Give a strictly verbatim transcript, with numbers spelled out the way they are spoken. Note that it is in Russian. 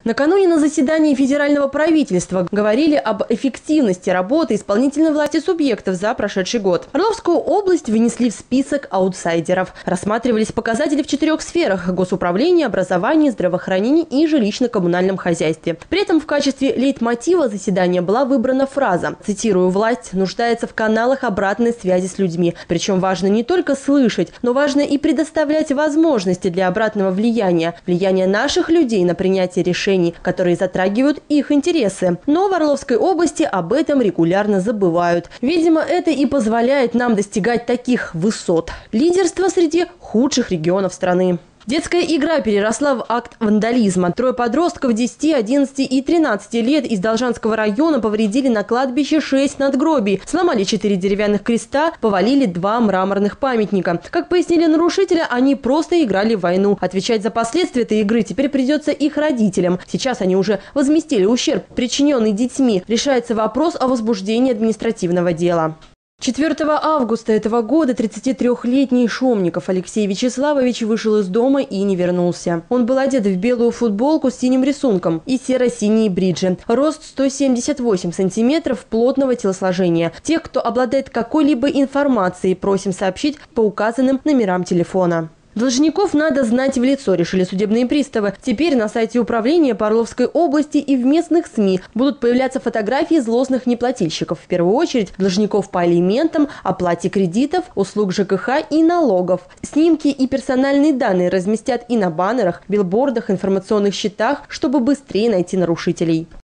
Накануне на заседании федерального правительства говорили об эффективности работы исполнительной власти субъектов за прошедший год. Орловскую область внесли в список аутсайдеров. Рассматривались показатели в четырех сферах – госуправление, образование, здравоохранение и жилищно-коммунальном хозяйстве. При этом в качестве лейтмотива заседания была выбрана фраза, цитирую, «Власть нуждается в каналах обратной связи с людьми». Причем важно не только слышать, но важно и предоставлять возможности для обратного влияния. Влияние наших людей на принятие решений, которые затрагивают их интересы. Но в Орловской области об этом регулярно забывают. Видимо, это и позволяет нам достигать таких высот. Лидерство среди худших регионов страны. Детская игра переросла в акт вандализма. Трое подростков десяти, одиннадцати и тринадцати лет из Должанского района повредили на кладбище шесть надгробий, сломали четыре деревянных креста, повалили два мраморных памятника. Как пояснили нарушители, они просто играли в войну. Отвечать за последствия этой игры теперь придется их родителям. Сейчас они уже возместили ущерб, причиненный детьми. Решается вопрос о возбуждении административного дела. четвёртого августа этого года тридцатитрёхлетний Шомников Алексей Вячеславович вышел из дома и не вернулся. Он был одет в белую футболку с синим рисунком и серо-синие бриджи. Рост сто семьдесят восемь сантиметров, плотного телосложения. Тех, кто обладает какой-либо информацией, просим сообщить по указанным номерам телефона. Должников надо знать в лицо, решили судебные приставы. Теперь на сайте управления по Орловской области и в местных СМИ будут появляться фотографии злостных неплательщиков. В первую очередь должников по алиментам, оплате кредитов, услуг ЖКХ и налогов. Снимки и персональные данные разместят и на баннерах, билбордах, информационных щитах, чтобы быстрее найти нарушителей.